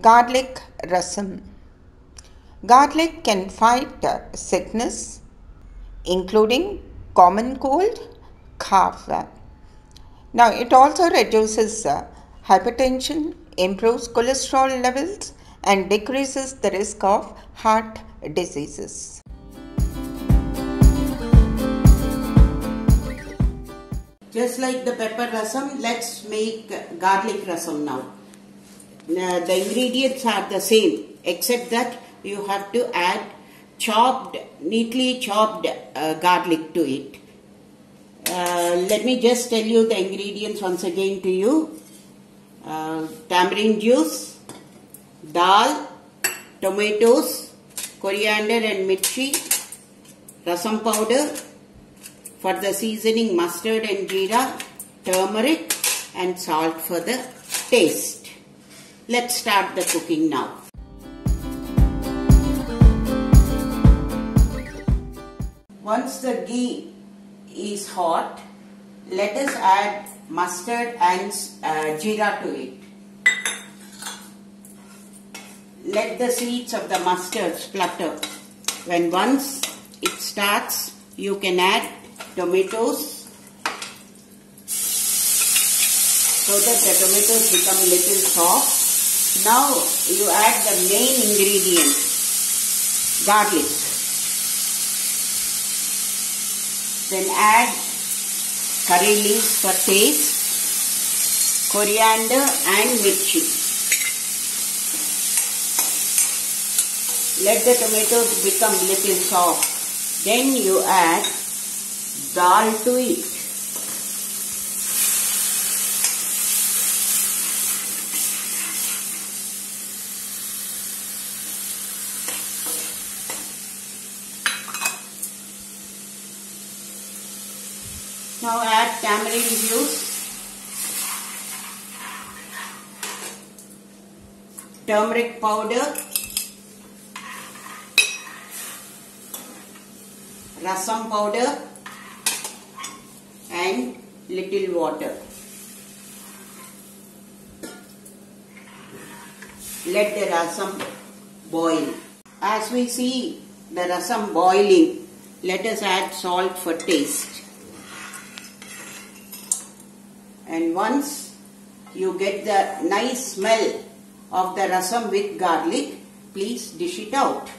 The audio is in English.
Garlic rasam. Garlic can fight sickness, including common cold, cough. Now, it also reduces hypertension, improves cholesterol levels, and decreases the risk of heart diseases. Just like the pepper rasam, let's make garlic rasam now. The ingredients are the same, except that you have to add neatly chopped garlic to it. Let me just tell you the ingredients once again to you. Tamarind juice, dal, tomatoes, coriander and mirchi, rasam powder, for the seasoning mustard and jeera, turmeric and salt for the taste. Let's start the cooking now. Once the ghee is hot, let us add mustard and jeera to it. Let the seeds of the mustard splutter. Once it starts, you can add tomatoes so that the tomatoes become little soft. Now you add the main ingredient, garlic. Then add curry leaves for taste, coriander and mirchi. Let the tomatoes become little soft. Then you add dal to it. Now add tamarind juice, turmeric powder, rasam powder and little water. Let the rasam boil. As we see the rasam boiling, let us add salt for taste. And once you get the nice smell of the rasam with garlic, please dish it out.